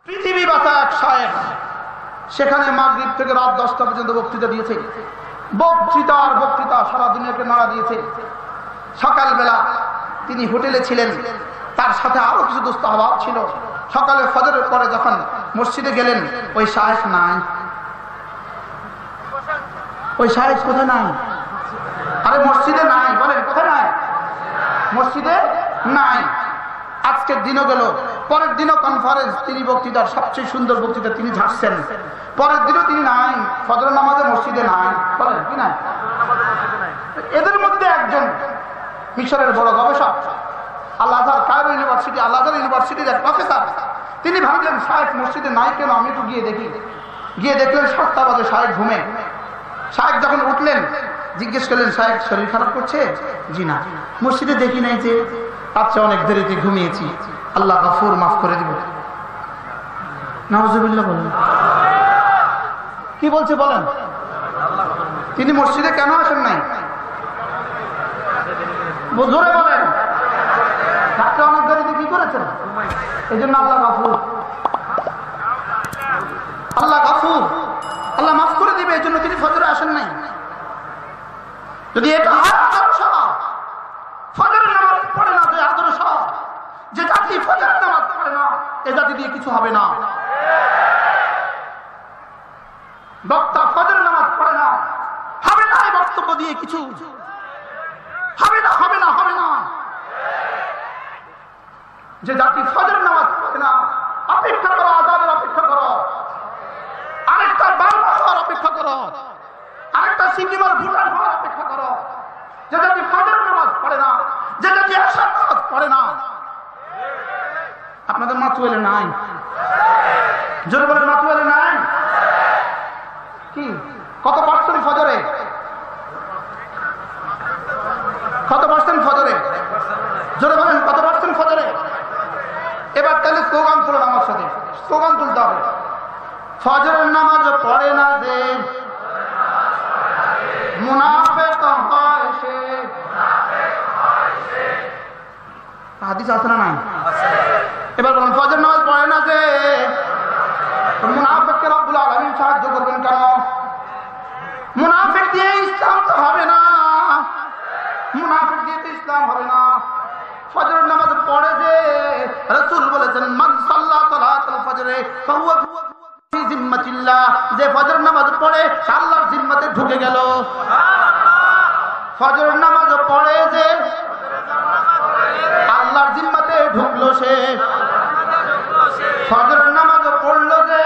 পৃথিবী বাঁচা এক শায়েখ সেখানে মাগরিব থেকে রাত 10টা পর্যন্ত বক্তৃতা দিয়েছে। বক্তৃতা সারা দুনিয়াকে নাড়া দিয়েছে। সকালবেলা তিনি হোটেলে ছিলেন, তার সাথে আরো কিছু দোস্ত আহবাব ছিল। সকালে ফজরের পরে যখন মসজিদে গেলেন, ওই শায়েখ নাই। ওই শায়েখ কোথায় নাই? আরে মসজিদে নাই, বলেন কোথায় নাই? মসজিদে নাই। আজকের দিনও গেল, পরের দিনও কনফারেন্স, তিনি বক্তৃতার সবচেয়ে সুন্দর বক্তৃতা তিনি ঝাড়ছেন। পরের দিনও তিনি নাই, ফজর নামাজে মসজিদে নাই, বলেন কি নাই? এদের মধ্যে একজন মিশরের বড় গবেষক, আল-আজহার কায়রো ইউনিভার্সিটি, আল-আজহার ইউনিভার্সিটির এক প্রফেসর, তিনি ভাবলেন শায়েখ মসজিদে নাই কেন, আমি একটু গিয়ে দেখি। গিয়ে দেখলেন 7টা বাজে শায়েখ ঘুমে। শায়েখ যখন উঠলেন জিজ্ঞেস করলেন, শায়েখ শরীর খারাপ করছে? জি না। মসজিদে দেখি নাই যে? আচ্ছা, অনেক দেরিতে ঘুমিয়েছি, আল্লাহ গফুর, মাফ করে দিব। নাউজুবিল্লাহ বলেন। কি বলছে বলেন? তিনি মসজিদে কেন আসেন নাই? জোরে বলেন। রাত্রে অনেক দেরিতে কি করেছেন? এই জন্য আল্লাহ গফুর, আল্লাহ গফুর, আল্লাহ মাফ করে দিবে, এই জন্য তিনি ফজরে আসেন নাই। যদি এটা ফজরের নামাজ পড়ে না, যে আদর্শ, যে জাতি ফজরের নামাজ পড়ে না, এ জাতি দিয়ে কিছু হবে না। বক্তা ফজরের নামাজ পড়ে না, হবে না। এই বক্তব্য দিয়ে কিছু হবে না, হবে না, হবে না। যে জাতি ফজরের নামাজ পড়ে না, অপেক্ষা করো, আযানের অপেক্ষা করো, আরেকটা বাংলা হওয়ার অপেক্ষা করো, আরেকটা সিকিমের ভুটান হওয়ার অপেক্ষা করো। যে জাতি ফজরের নামাজ পড়ে না, যে জাতি এশার নামাজ পড়ে না, আপনাদের মাতুয়ালে নাই? জোরে বলেন, মাতুয়ালে নাই? কি কত পার্সেন্ট ফজরে? কত পার্সেন্ট ফজরে? জোরে বলেন, কত পার্সেন্ট ফজরে? এবার তাহলে স্লোগান তুলেন আমার সাথে, স্লোগান তুলতে হবে। ফজরের নামাজ পড়ে না যে মুনাফিক হয় সে। হাদিস আছে না নাই? এবার বলুন, ফজর নামাজ পড়ে না যে মুনাফিককে রব্বুল আলামিন সাহায্য করবেন কেন? মুনাফিক দিয়ে ইসলাম তো হবে না, মুনাফিক দিয়ে তো ইসলাম হবে না। ফজরের নামাজ পড়ে যে, রাসূল বলেছেন, মান সাল্লা সালাতুল ফজরে ফাহুয়া ফি জিম্মাতিল্লাহ, যে ফজর নামাজ পড়ে আল্লাহর জিম্মাতে ঢুকে গেল। ফজর নামাজ পড়ে যে আল্লাহর জিম্মাতে ঢুকলো সে। ফজর নামাজ পড়লো যে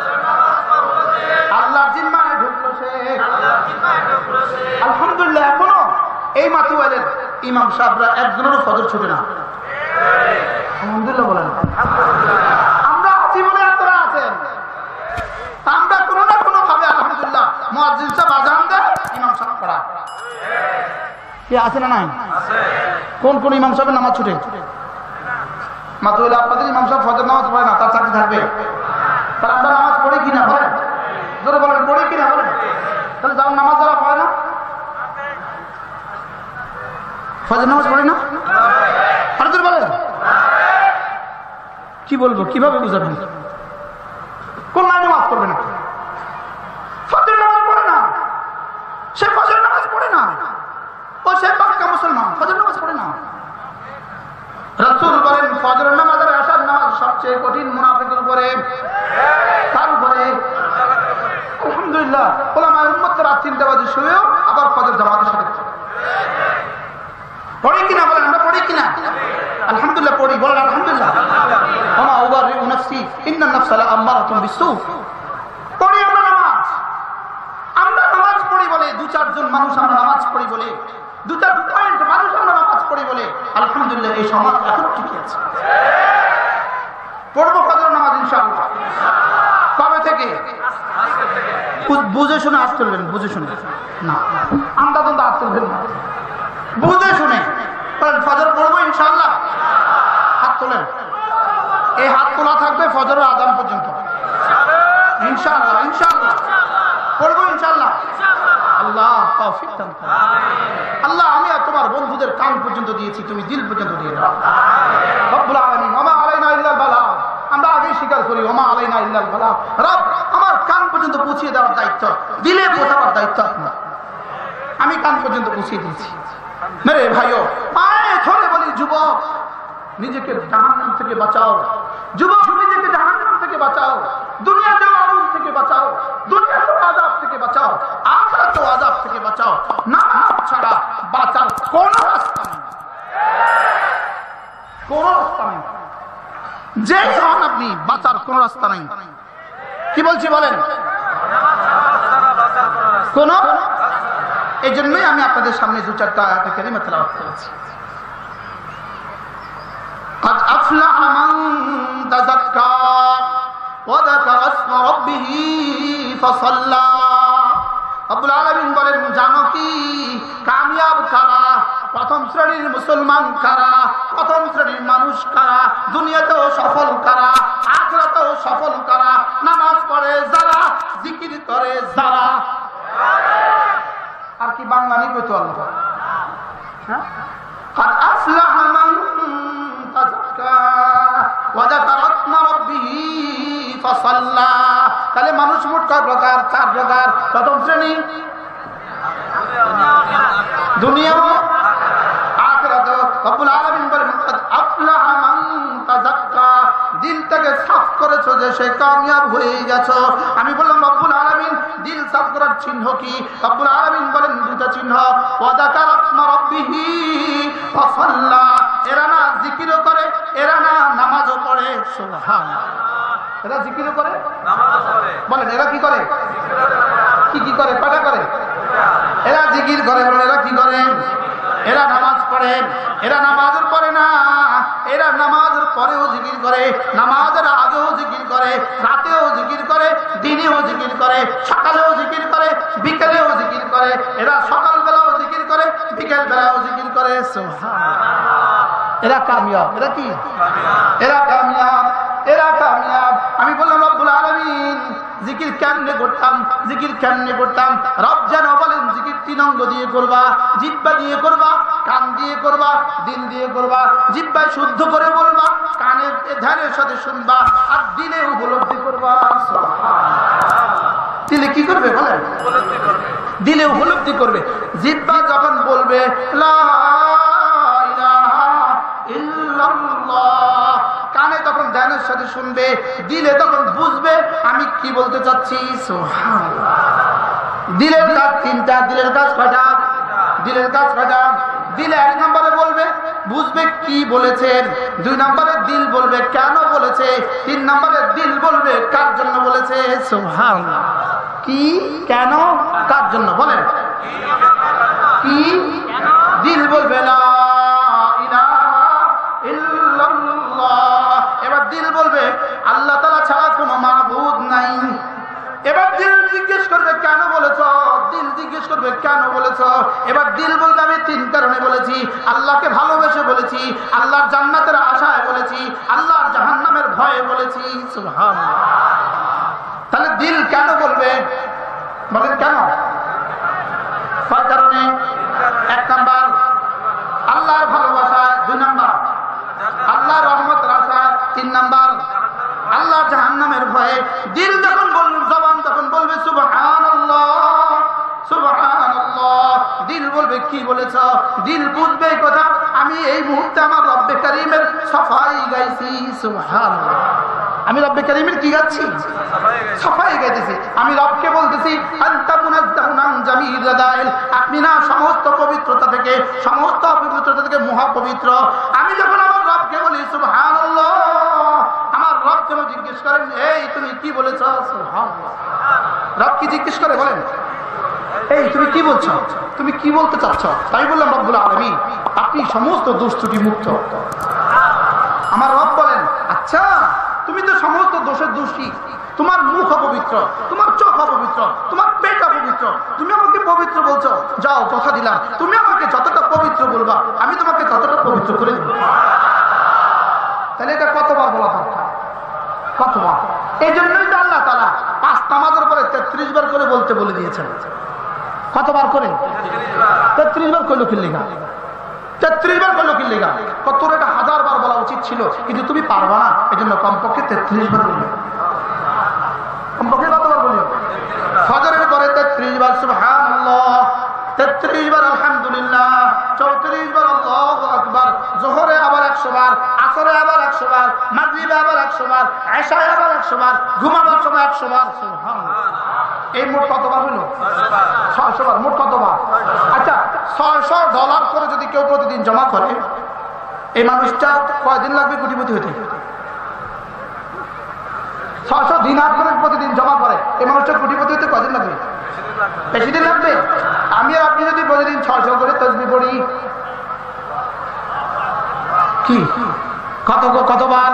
আল্লাহর জিম্মায় ঢুকলো সে। আলহামদুলিল্লাহ, এখনো এই মাতুয়ালের ইমাম সাহেবরা একজনেরও ফজর ছুটে না। আলহামদুলিল্লাহ বলেন। আমরা আছি বলে আপনারা আছেন, আমরা কোনো না কোনো ভাবে আলহামদুলিল্লাহ মুয়াজ্জিন সাহেব আযান দেয়, ইমাম সাহেব পড়ায়। কি আছে না নাই? কোন কোন ইমাম সাহেবের নামাজ ছুটে? মাতুয়ালে আপনাদের ইমাম সাহেব ফজর নামাজ পড়ে না, তার চাকরি থাকবে? তাহলে আমরা নামাজ পড়ি কিনা বলেন? জোরে বলেন, পড়ি কিনা বলেন? তাহলে যারা নামাজ যারা পড়ে না, ফজর নামাজ পড়ে না, আর জোরে বলেন। কি বলবো, কিভাবে বুঝাবেন? কোন নামাজ পড়বে না? ফজর নামাজ পড়ে না, সে ফজর নামাজ পড়ে না, ও সে পাক্কা মুসলমান, ফজর নামাজ পড়ে না। রাসূল বলেন, ফজর নামাজ আর এশার নামাজ সবচেয়ে কঠিন মুনাফিকের উপরে। তার উপরে আলহামদুলিল্লাহ উলামায়ে উম্মত রাত 3টা বাজে শুয়েও আবার ফজর জামাতের সাথে পড়ি কিনা বলেন? আমরা পড়ি কিনা? আলহামদুলিল্লাহ পড়ি, বলেন আলহামদুলিল্লাহ। ওমা উবারিউ নাফসি ইন্নান নাফসা লাআম্মারাতুন বিসসু। পড়ি আমরা নামাজ। আমরা নামাজ পড়ি বলে 2-4 জন মানুষ, আমরা নামাজ পড়ি বলে 2-4 পয়েন্ট মানুষ আমরা নামাজ পড়ি বলে আলহামদুলিল্লাহ এই সমাজ এখন ঠিক আছে। পড়বো ফজর নামাজ ইনশাআল্লাহ। কবে থেকে? বুঝে শুনে হাত তুলবেন, বুঝে শুনে না, আমরা তো হাত তুলবেন না, বুঝে শুনে ফজর পড়বো ইনশাআল্লাহ। হাত তোলেন, এই হাত তোলা থাকবে ফজরের আযান পর্যন্ত ইনশাআল্লাহ। ইনশাআল্লাহ পড়বো ইনশাআল্লাহ। আল্লাহ তৌফিক দান করুন। আল্লাহ, আমি আর তোমার বন্ধুদের কান পর্যন্ত দিয়েছি, তুমি দিল পর্যন্ত দিয়ে দাও রব্বুল আলামিন। ওয়া মা আলাইনা ইল্লাল বালাগ। আমরা আগেই স্বীকার করি ওমা আলাইনা ইল্লাল বালাগ। রব আমার কান পর্যন্ত পৌঁছিয়ে দেওয়ার দায়িত্ব, দিলে পৌঁছাবার দায়িত্ব আপনার। আমি কান পর্যন্ত পৌঁছিয়ে দিয়েছি। মেরে ভাইও পায়ে ধরে বলি, যুবক নিজেকে জাহান্নাম থেকে বাঁচাও, যুবক নিজেকে জাহান্নাম থেকে বাঁচাও, দুনিয়াতেও আগুন থেকে বাঁচাও, দুনিয়াতেও আযাব থেকে বাঁচাও, আখিরাতেও আযাব থেকে বাঁচাও। নামাজ ছাড়া বাঁচার কোন রাস্তা নেই, কোন রাস্তা নেই। যে হন আপনি, বাঁচার কোন রাস্তা নেই। কি বলছি বলেন? কোন, এই জন্যই আমি আপনাদের সামনে দু চারটা আয়াতে কারিমা তেলাওয়াত করেছি। قد أفلح من تزكى وذكر اسم ربه فصلى। রব্বুল আলামিন বলেন, জানো কি কামিয়াব কারা? প্রথম শ্রেণীর মুসলমান কারা? প্রথম শ্রেণীর মানুষ কারা? দুনিয়াতেও সফল কারা, আখিরাতেও সফল কারা? নামাজ পড়ে যারা, জিকির করে যারা। আর কি বাংলা নেই কইতো আল্লাহ? হ্যাঁ, قد أفلح من تزكى وذكر اسم ربه فصلى। তাহলে মানুষ মোট কয় প্রকার? চার প্রকার। প্রথম শ্রেণী দুনিয়া ও আখিরাত। রব্বুল আলামিন বলেন, قد أفلح من تزكى, দিলটাকে সাফ করেছো যে সে কামিয়াব হয়ে গেছো। আমি বললাম রব্বুল আলামিন দিল সাফ করার চিহ্ন কি? রব্বুল আলামিন বলেন দুটো চিহ্ন। ওয়াযাকারা ইসমা রাব্বিহি ফাসাল্লা, এরা না জিকিরও করে, এরা না নামাজও পড়ে। সুবহানাল্লাহ, এরা জিকিরও করে, নামাজও পড়ে। বলেন এরা কি করে? কি করে? কয়টা করে? এরা জিকির করে। বলেন এরা কি করে? এরা নামাজ পড়ে। এরা নামাজের পড়ে না, এরা নামাজের পরেও জিকির করে, নামাজের আগেও জিকির করে, রাতেও জিকির করে, দিনেও জিকির করে, সকালেও জিকির করে, বিকেলেও জিকির করে। এরা সকালবেলাও জিকির করে, বিকেল বেলাও জিকির করে। সুবহানাল্লাহ, এরা কামিয়াব। এরা কি? এরা কামিয়াব, এরা কামিয়াব। আমি বললাম রব্বুল আলামিন জিকির কেমনে করতাম, জিকির কেমনে করতাম? রব যেন বলেন জিকির তিন অঙ্গ দিয়ে করবা, জিহ্বা দিয়ে করবা, কান দিয়ে করবা, দিল দিয়ে করবা। জিহ্বায় শুদ্ধ করে বলবা, কানে ধ্যানের সাথে শুনবা, আর দিলে উপলব্ধি করবা। দিলে কি করবে বলেন? দিলে উপলব্ধি করবে। জিহ্বা যখন বলবে লা ইলাহা ইল্লাল্লাহ, কানে তখন ধ্যানের সাথে শুনবে, দিলে তখন বুঝবে আমি কি বলতে চাচ্ছি। সুবহানাল্লাহ, দিলের কাজ তিনটা। দিলের কাজ কয়টা? দিলের কাজ কয়টা? দিলে এক নম্বরে বলবে, বুঝবে কি বলেছেন। দুই নম্বরে দিল বলবে কেন বলেছে। তিন নম্বরে দিল বলবে কার জন্য বলেছে। সুবহানাল্লাহ, কি, কেন, কার জন্য? বলেন কি? দিল বলবে লা ইলাহা ইল্লাল্লাহ। এবার দিল বলবে আল্লাহ তাআলা ছাড়া কোনো মাবুদ নাই। এবার দিল জিজ্ঞেস করবে কেন বলেছ? দিল জিজ্ঞেস করবে কেন বলেছ? এবার দিল বলবে আমি তিন কারণে বলেছি। আল্লাহকে ভালোবেসে বলেছি, আল্লাহর জান্নাতের আশায় বলেছি, আল্লাহর জাহান্নামের ভয়ে বলেছি। সুবহানাল্লাহ, তাহলে দিল কেন বলবে? বলেন কেন? কয় কারণে? এক নাম্বার আল্লাহর ভালোবাসায়, দুই নাম্বার আল্লাহর রহমতের আশায়, তিন নাম্বার আল্লাহর জাহান্নামের ভয়ে। দিল যখন বলবে, জবান তখন বলবে সুবহানাল্লাহ, সুবহানাল্লাহ। দিল বলবে কি বলেছ? দিল বুঝবে কথা আমি এই মুহূর্তে আমার রব্বে কারীমের সাফাই গাইছি। সুবহানাল্লাহ, আমি রব্বে কারীমের কি গাচ্ছি? সাফাই গাইতেছি। আমি রবকে বলতেছি আনতা মুনাজ্জাহুন আন জামির রাদাইল, আপনি না সমস্ত পবিত্রতা থেকে, সমস্ত অপবিত্রতা থেকে মহাপবিত্র। আমি যখন আমার রবকে বলি সুবহানাল্লাহ, আমার রব কেন জিজ্ঞেস করেন এই তুমি কি বলেছ? সুবহানাল্লাহ, রব কি জিজ্ঞেস করে? বলেন এই তুমি কি বলছো, তুমি কি বলতে চাচ্ছ? তাই বললাম রব্বুল আলামিন আপনি সমস্ত দোষ ত্রুটি মুক্ত। আমার রব বলেন আচ্ছা তুমি তো সমস্ত দোষের দোষী, তোমার মুখ অপবিত্র, তোমার চোখ অপবিত্র, তোমার পেট অপবিত্র, তুমি আমাকে পবিত্র বলছো, যাও কথা দিলাম তুমি আমাকে যতটা পবিত্র বলবা আমি তোমাকে ততটা পবিত্র করে দেব। তাহলে এটা কতবার বলা দরকার? কতবার? এই জন্যই তো আল্লাহ তাআলা 5 নামাজের পরে 33 বার করে বলতে বলে দিয়েছেন। কতবার করে? 33 বার কইলো ফিল্লিগা। 33 বার করলো কি লেগা? তোর এটা 1000 বার বলা উচিত ছিল, কিন্তু তুমি পারবা না, এই জন্য কমপক্ষে 33 বার বললো। কমপক্ষে কতবার বললো? ফজরের পরে 33 বার সুবহানাল্লাহ, 33 বার আলহামদুলিল্লাহ, 34 বার আল্লাহু আকবার, যোহরে আবার 100 বার, আসরে আবার 100 বার, মাগরিবে আবার 100 বার, এশায় আবার 100 বার, ঘুমাবার সময় 100 বার। সুবহানাল্লাহ। এই মোট কতবার হলো? 600 বার। মোট কতবার? আচ্ছা, $600 করে যদি কেউ প্রতিদিন জমা করে, এই মানুষটা কয়দিন লাগবে কোটিপতি হতে? 600 দিনার করে প্রতিদিন জমা করে, এই মানুষটা কোটিপতি হতে কয়দিন লাগবে? বেশি দিন লাগবে? আমি আর আপনি যদি প্রতিদিন 600 করে তাসবিহ পড়ি, কি কতবার?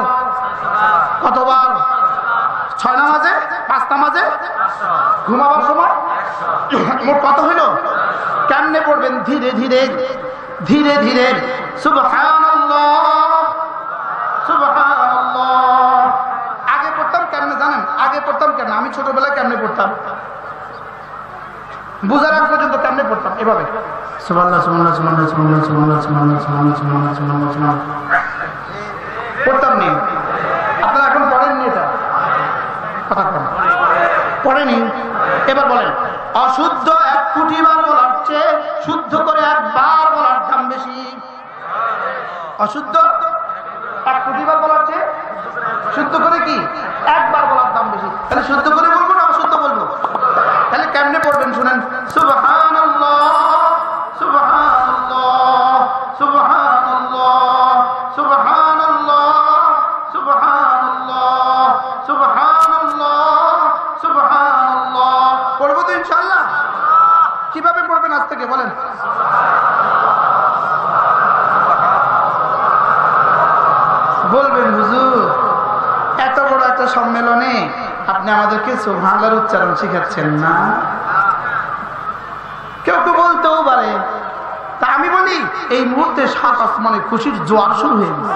6 নামাজে, 5 নামাজে, ঘুমাবার সময়, মোট কত হইল? কেমনে পড়বেন? ধীরে ধীরে ধীরে ধীরে। সুবহানাল্লাহ, সুবহানাল্লাহ। আগে পড়তাম কেমনে জানেন? আগে পড়তাম কেমনে? আমি ছোটবেলায় কেমনে পড়তাম? বুঝার আগ পর্যন্ত কেমনে পড়তাম? এভাবে সুবহানাল্লাহ, সুবহানাল্লাহ, সুবহানাল্লাহ, সুবহানাল্লাহ, সুবহানাল্লাহ, সুবহানাল্লাহ, সুবহানাল্লাহ, সুবহানাল্লাহ, সুবহানাল্লাহ পড়তাম নি। আপনারা এখন পড়েননি? এটা কথা পড়েনি? এবার বলেন, অশুদ্ধ 1 কোটি বার বলার চেয়ে শুদ্ধ করে 1 বার বলার দাম বেশি। অশুদ্ধ 1 কোটি বার বলার চেয়ে শুদ্ধ করে কি 1 বার বলার দাম বেশি। তাহলে শুদ্ধ করে বলবো না অশুদ্ধ বলবো? তাহলে কেমনে পড়বেন শুনেন। সুবহানাল্লাহ, সুবহানাল্লাহ, সুবহানাল্লাহ, সুবহানাল্লাহ, সুবহানাল্লাহ, সুবহানাল্লাহ, সুবহানাল্লাহ। পড়বো তো ইনশাআল্লাহ? কিভাবে পড়বেন আজ থেকে বলেন? বলবেন হুজুর এত বড় একটা সম্মেলনে আপনি আমাদেরকে সুবহানাল্লাহর উচ্চারণ শিখাচ্ছেন না? কেউ তো বলতেও পারে। তা আমি বলি, এই মুহূর্তে 7 আসমানে খুশির জোয়ার শুরু হয়ে গেছে।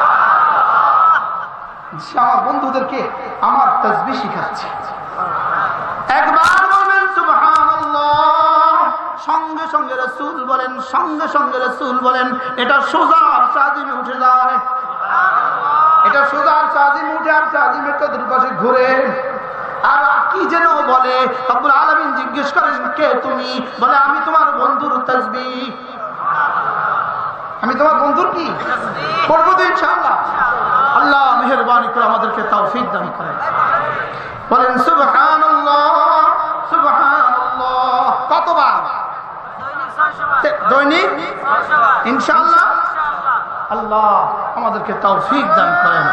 আমার বন্ধুদেরকে আমার তাসবিহ শিখাচ্ছি। একবার বলবেন সুবহানাল্লাহ, সঙ্গে সঙ্গে রাসূল বলেন, সঙ্গে সঙ্গে রাসূল বলেন, এটা সোজা সাজিমে উঠে যায়। এটা সোজা সাজিমে উঠে আর সাজিমের তো দুপাশে ঘুরে। আর কি যেন বলে, রব্বুল আলামিন জিজ্ঞেস করেন, কে তুমি? বলে, আমি তোমার বন্ধুর তাসবিহ। আমি তোমার বন্ধুর কি পড়বো তো ইনশাআল্লাহ। আল্লাহ মেহেরবানি করে আমাদেরকে তৌফিক দান করেন। বলেন সুবহানাল্লাহ, সুবহানাল্লাহ। কতবার? দৈনিক ইনশাআল্লাহ। আল্লাহ আমাদেরকে তৌফিক দান করেন।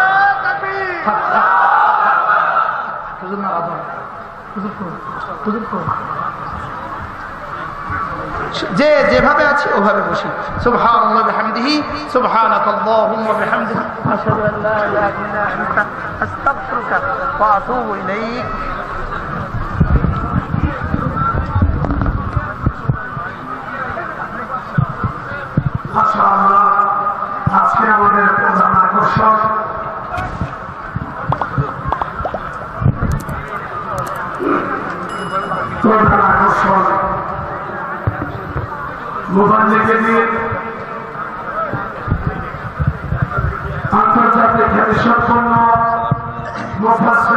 যে যেভাবে আছে ওভাবে বসি। সুবহানাল্লাহি ওয়া বিহামদিহি, সুবহানাকাল্লাহুম্মা ওয়া বিহামদিকা, আশহাদু আল লা ইলাহা ইল্লা আনতা, আস্তাগফিরুকা ওয়া আতুবু ইলাইক। আচ্ছা, আমরা আজকে আমাদের প্রধান আকর্ষণ মুবাল্লিগিন, আন্তর্জাতিক খ্যাতিসম্পন্ন মুফাসসির